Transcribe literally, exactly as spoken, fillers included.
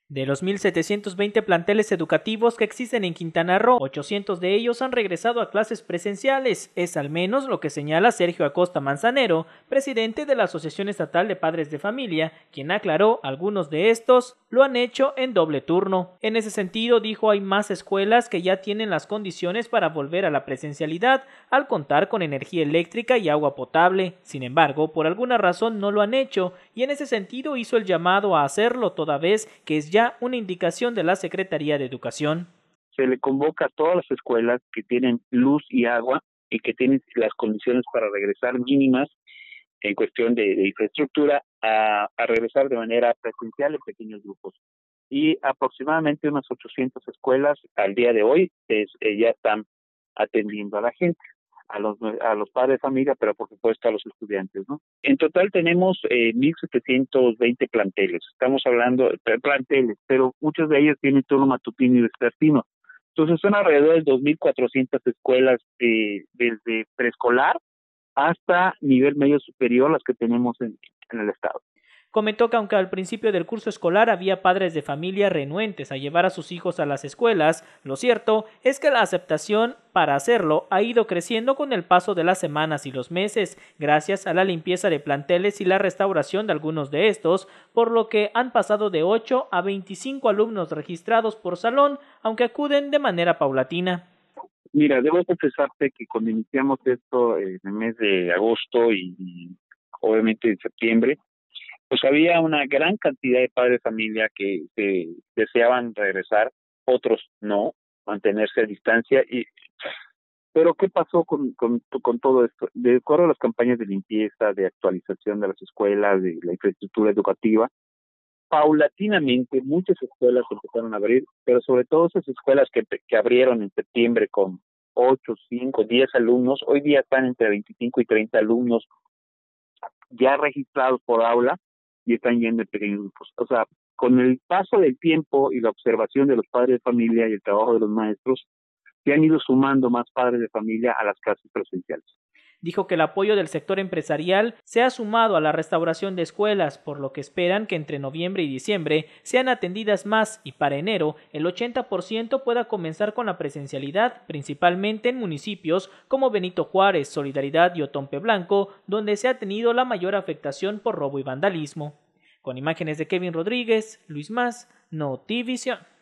De los mil setecientos veinte planteles educativos que existen en Quintana Roo, ochocientos de ellos han regresado a clases presenciales. Es al menos lo que señala Sergio Acosta Manzanero, presidente de la Asociación Estatal de Padres de Familia, quien aclaró algunos de estos lo han hecho en doble turno. En ese sentido, dijo, hay más escuelas que ya tienen las condiciones para volver a la presencialidad al contar con energía eléctrica y agua potable. Sin embargo, por alguna razón no lo han hecho y en ese sentido hizo el llamado a hacerlo toda vez que es ya una indicación de la Secretaría de Educación. Se le convoca a todas las escuelas que tienen luz y agua y que tienen las condiciones para regresar mínimas en cuestión de, de infraestructura a, a regresar de manera presencial en pequeños grupos. Y aproximadamente unas ochocientas escuelas al día de hoy es, eh, ya están atendiendo a la gente, a los a los padres de familia, pero por supuesto a los estudiantes, ¿no? En total tenemos eh, mil setecientos veinte planteles. Estamos hablando de planteles, pero muchos de ellos tienen turno matutino y vespertino. Entonces son alrededor de dos mil cuatrocientas escuelas eh, desde preescolar hasta nivel medio superior, las que tenemos en, en el estado. Comentó que aunque al principio del curso escolar había padres de familia renuentes a llevar a sus hijos a las escuelas, lo cierto es que la aceptación para hacerlo ha ido creciendo con el paso de las semanas y los meses, gracias a la limpieza de planteles y la restauración de algunos de estos, por lo que han pasado de ocho a veinticinco alumnos registrados por salón, aunque acuden de manera paulatina. Mira, debo confesarte que cuando iniciamos esto en el mes de agosto y, y obviamente en septiembre, pues había una gran cantidad de padres de familia que, que deseaban regresar, otros no, mantenerse a distancia. Y pero ¿qué pasó con, con, con todo esto? De acuerdo a las campañas de limpieza, de actualización de las escuelas, de la infraestructura educativa, paulatinamente muchas escuelas empezaron a abrir, pero sobre todo esas escuelas que, que abrieron en septiembre con ocho, cinco, diez alumnos, hoy día están entre veinticinco y treinta alumnos ya registrados por aula y están yendo en pequeños grupos. O sea, con el paso del tiempo y la observación de los padres de familia y el trabajo de los maestros, se han ido sumando más padres de familia a las clases presenciales. Dijo que el apoyo del sector empresarial se ha sumado a la restauración de escuelas, por lo que esperan que entre noviembre y diciembre sean atendidas más y para enero el ochenta por ciento pueda comenzar con la presencialidad, principalmente en municipios como Benito Juárez, Solidaridad y Otompe Blanco, donde se ha tenido la mayor afectación por robo y vandalismo. Con imágenes de Kevin Rodríguez, Luis Más, Notivisión.